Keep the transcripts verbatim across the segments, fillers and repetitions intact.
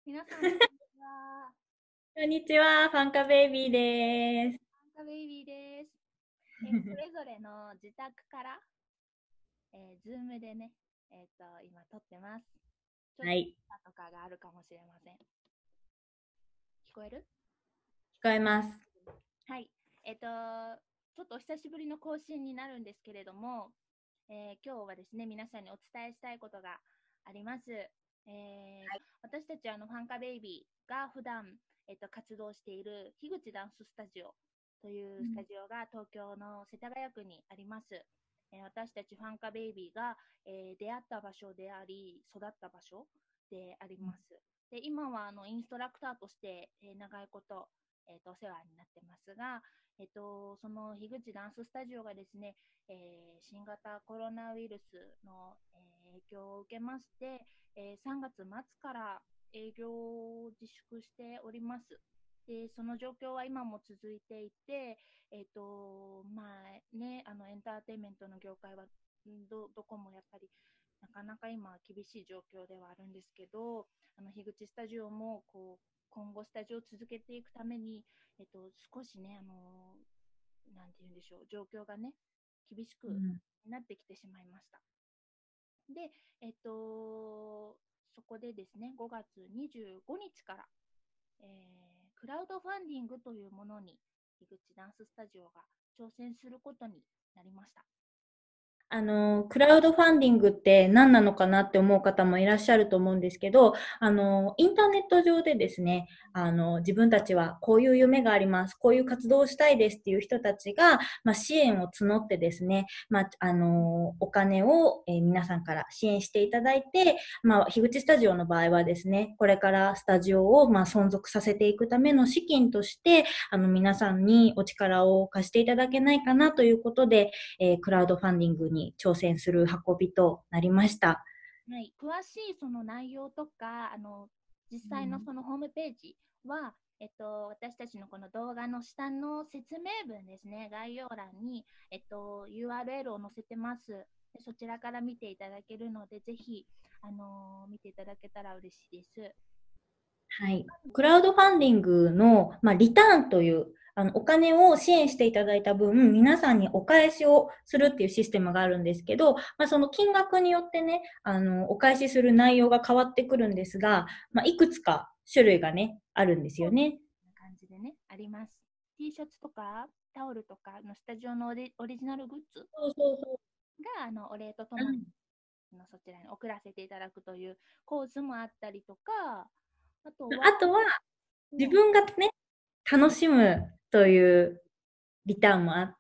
皆さん、こんにちは。 こんにちは、ファンカベイビーです。 ファンカベイビーです。えーそれぞれの自宅から、えー、ズームでね、えっ、と、今撮ってます。ちょっとはい、 とかがあるかもしれません。聞こえる？ 聞こえます。 はい。えっ、と、ちょっとお久しぶりの更新になるんですけれども、えー今日はですね、皆さんにお伝えしたいことがあります。えー私たちあのファンカベイビーが普段、えっと、活動している樋口ダンススタジオというスタジオが東京の世田谷区にあります。えー私たちファンカベイビーが、えー出会った場所であり、育った場所であります。で今はあのインストラクターとして、えー長いこと、えーとお世話になってますが、えっと、その樋口ダンススタジオがですね、えー新型コロナウイルスの、えー影響を受けまして、えーさんがつ末から営業を自粛しております。で、その状況は今も続いていて、えっ、と、まあね、あのエンターテインメントの業界はどどこもやっぱりなかなか今厳しい状況ではあるんですけど、あの樋口スタジオもこう今後スタジオを続けていくために、えっと、少しね、あのなんて言うんでしょう、状況がね、厳しくうん、 なってきてしまいました。で、えっと、そこでですね、ごがつにじゅうごにちから、えークラウドファンディングというものに、樋口ダンススタジオが挑戦することになりました。 あの、クラウドファンディングって何なのかなって思う方もいらっしゃると思うんですけど、あの、インターネット上でですね、あの、自分たちはこういう夢があります、こういう活動をしたいですっていう人たちが、まあ、支援を募ってですね、まあ、あの、お金を、えー皆さんから支援していただいて、まあ、樋口スタジオの場合はですね、これからスタジオを、まあ、存続させていくための資金として、あの、皆さんにお力を貸していただけないかなということで、えークラウドファンディングに挑戦する運びとなりました。 はい、詳しいその内容とか、あの実際のそのホームページは、えっと、私たちのこの動画の下の説明文ですね、概要欄に、えっと、ユーアールエル を載せてます。でそちらから見ていただけるので、ぜひ、あのー見ていただけたら嬉しいです。 はい。クラウドファンディングの、まあ、リターンという、あの、お金を支援していただいた分、皆さんにお返しをするっていうシステムがあるんですけど、まあ、その金額によってね、あの、お返しする内容が変わってくるんですが、まあ、いくつか種類がね、あるんですよね。 こんな感じでね、あります。T シャツとかタオルとかのスタジオのオリオリジナルグッズそうそうそう。 があのお礼とともにうん、 あのそちらに送らせていただくというコースもあったりとか、あとは、 あとは、自うん、 分がね、楽しむというリターンもあって、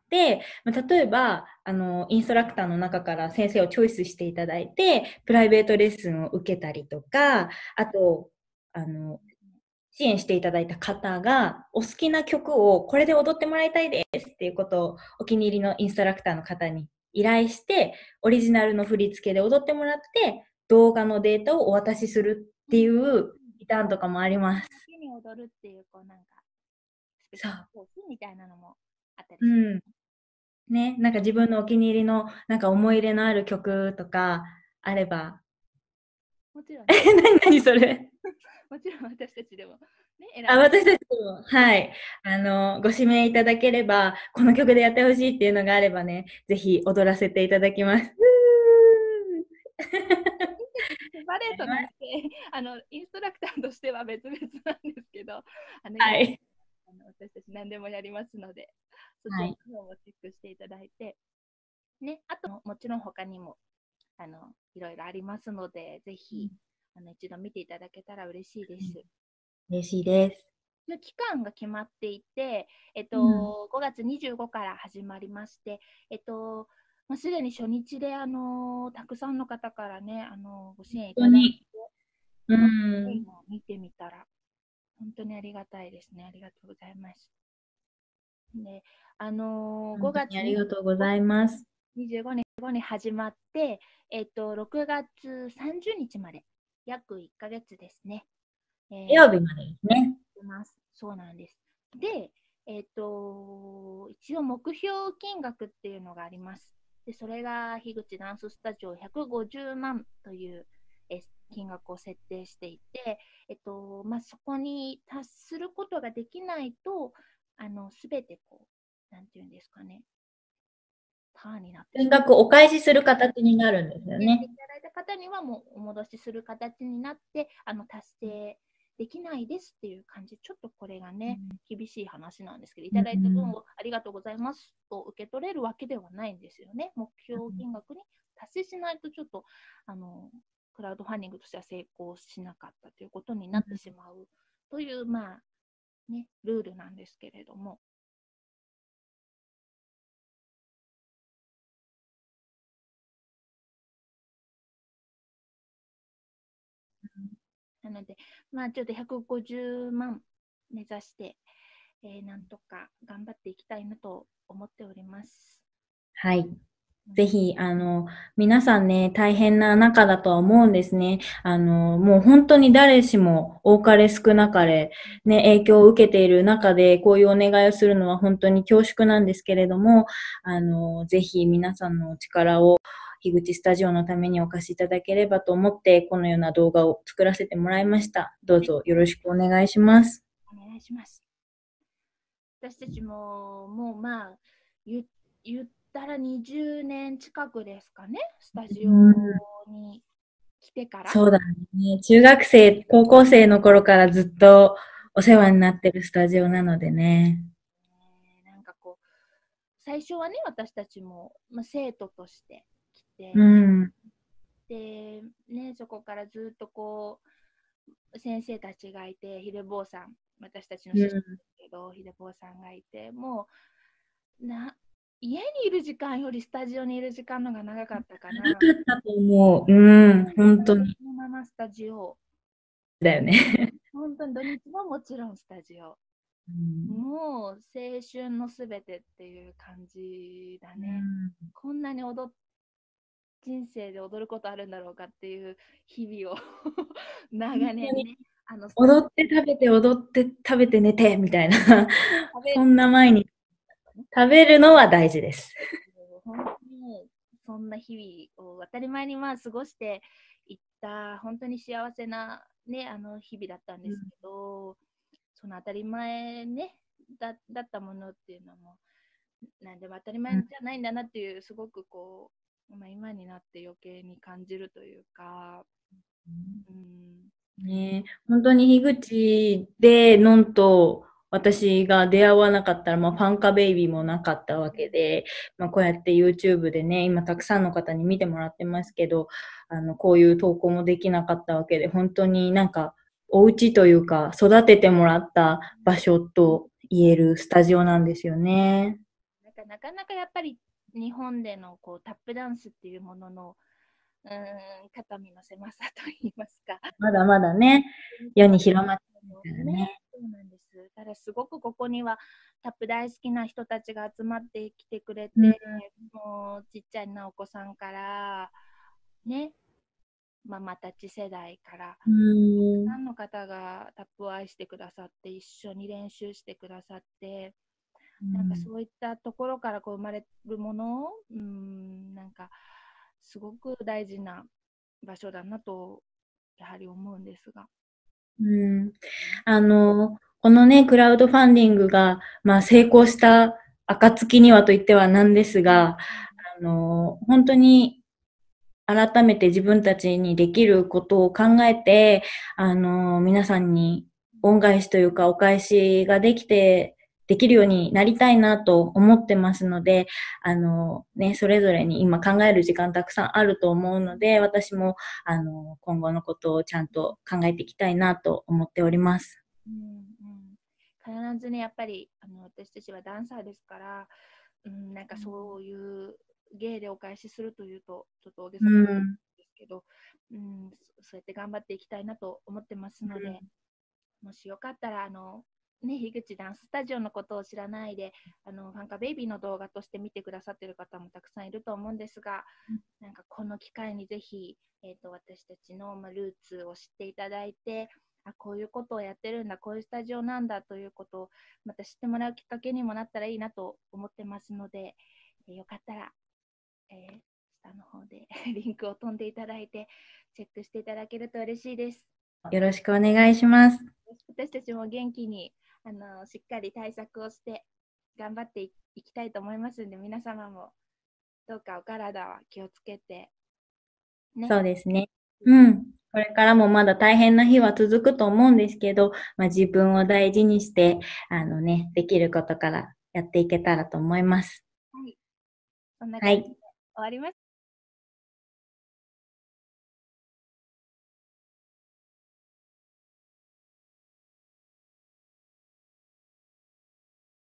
まあ、例えば、あの、インストラクターの中から先生をチョイスしていただいて、プライベートレッスンを受けたりとか、あと、あの、支援していただいた方が、お好きな曲をこれで踊ってもらいたいですっていうことをお気に入りのインストラクターの方に依頼して、オリジナルの振り付けで踊ってもらって、動画のデータをお渡しするっていうリターンとかもあります。 時に踊るっていう、こうなんか、スペシャルそう。 コースみたいなのもあったりします。 うん。ね、なんか自分のお気に入りの、なんか思い入れのある曲とかあれば。 もちろんえ、 ね、 何何それ。 もちろん私たちでも、ね、選あ、 んで、 私たちも、はい。あの、ご指名いただければ、この曲でやってほしいっていうのがあればね、ぜひ踊らせていただきます。 バレエとなんで、あの、インストラクターとしては別々なんですけど、あの、やはい。 あの私たち何でもやりますので、そちらはい。 の方もチェックしていただいて、ね、あともちろん他にも、あの、いろいろありますので、ぜひ、あの、一度見ていただけたら嬉しいです。 嬉しいです。 の期間が決まっていて、えっうん。 と、ごがつにじゅうごから始まりまして、えっと、まあ、すでに初日で、あの、たくさんの方からね、あの、ご支援いただいて、 本当に。うあの、 ん。 今見てみたら、本当にありがたいですね。ありがとうございます。で、あのー、5 本当にあり月にがとうございます。 にじゅうごにちごに始まって、えっと、ろくがつさんじゅうにちまで、約いっかげつですね。え火ー、 曜日までですね。 ます。そうなんです。で、えっと、一応目標金額っていうのがあります。で、それが樋口ダンススタジオひゃくごじゅうまんという、え金額を設定していて、えっとまあ、そこに達することができないと、あの全てこう、なんていうんですかね、ターンになってしまう。 金額をお返しする形になるんですよやっていね。 ただいた方にはもうお戻しする形になって、あの達成できないですっていう感じ、ちょっとこれがね、厳しい話なんですけど、いただいた分をありがとうございますと受け取れるわけではないんですよね。目標金額に達成しないと、ちょっとあのクラウドファンディングとしては成功しなかったということになってしまうという、まあね、ルールなんですけれども。なので、まあ、ちょっとひゃくごじゅうまん目指して、えー、なんとか頑張っていきたいなと思っております。 はい。ぜひ、あの、皆さんね、大変な中だとは思うんですね。あの、もう本当に誰しも多かれ少なかれ、ね、影響を受けている中で、こういうお願いをするのは本当に恐縮なんですけれども、あの、ぜひ皆さんのお力を、樋口スタジオのためにお貸しいただければと思って、このような動画を作らせてもらいました。どうぞよろしくお願いします。 お願いします。私たちも、もうまあ、言言ったらにじゅうねん近くですかね、スタジオに来てから。 そうだね。中学生、高校生の頃からずっとお世話になってるスタジオなのでね。 えーなんかこう、最初はね、私たちも、まあ、生徒として来て、 うん。 で、ね、そこからずっとこう、先生たちがいて、ひでぼうさん、私たちの師匠ですけど、ひでぼうさんがいて、もうな、家にいる時間よりスタジオにいる時間の方が長かったかな。 なかったと思う。うん、本当に。 そのままスタジオ、 だよね。 本当に土日ももちろんスタジオ。 うん、 もう青春のすべてっていう感じだうね。 ん、 こんなに踊っ人生で踊ることあるんだろうかっていう日々を長年ね、あのスタジ踊って食べて、踊って食べて寝て、みたいな。 オ食べそんな毎日。食べるのは大事です。 本当にそんな日々を当たり前にまあ過ごしていった本当に幸せな、ね、あの日々だったんですけど、うん、その当たり前、ね、だ, だったものっていうのも何でも当たり前じゃないんだなっていう、すごくこう、まあ、今になって余計に感じるというか、うん、 ね、本当に樋口でのんと私が出会わなかったら、まあ、ファンカベイビーもなかったわけで、まあ、こうやって YouTube でね、今たくさんの方に見てもらってますけど、あの、こういう投稿もできなかったわけで、本当になんか、お家というか、育ててもらった場所と言えるスタジオなんですよね。 なんかなかなかやっぱり日本でのこうタップダンスっていうものの、うーん、肩身の狭さといいますか。 まだまだね、世に広まってるからね、 ね。 そうなんです。ただすごくここにはタップ大好きな人たちが集まってきてくれて、 うん、 もうちっちゃいなお子さんからね、ママたち世代から、 うん、 たくさんの方がタップを愛してくださって、一緒に練習してくださって、なんかそういったところからこう生まれるものを、うん、なんかすごく大事な場所だなとやはり思うんですが。 うん、あの、このね、クラウドファンディングが、まあ、成功した暁にはと言ってはなんですが、あの、本当に改めて自分たちにできることを考えて、あの、皆さんに恩返しというかお返しができて、できるようになりたいなと思ってますので、あの、ね、それぞれに今考える時間たくさんあると思うので、私も、あの、今後のことをちゃんと考えていきたいなと思っております。 うんうん、必ずね、やっぱりあの私たちはダンサーですから、うん、なんかそういう芸でお返しするというと、ちょっと大げさなんですけど、うん、そうやって頑張っていきたいなと思ってますので、もしよかったら、あの、ね、樋口ダンススタジオのことを知らないで、あの、ファンカベイビーの動画として見てくださっている方もたくさんいると思うんですが、なんかこの機会にぜひ、えーと、私たちの、まあ、ルーツを知っていただいて、あ、こういうことをやってるんだ、こういうスタジオなんだということをまた知ってもらうきっかけにもなったらいいなと思ってますので、えーよかったら、えースタの方でリンクを飛んでいただいて、チェックしていただけると嬉しいです。 よろしくお願いします。 私たちも元気にあのしっかり対策をして頑張っていきたいと思いますので、皆様もどうかお体は気をつけて、 ね。そうですね。うん。これからもまだ大変な日は続くと思うんですけど、まあ、自分を大事にして、あのね、できることからやっていけたらと思います。 はい。そんな感じで終わります。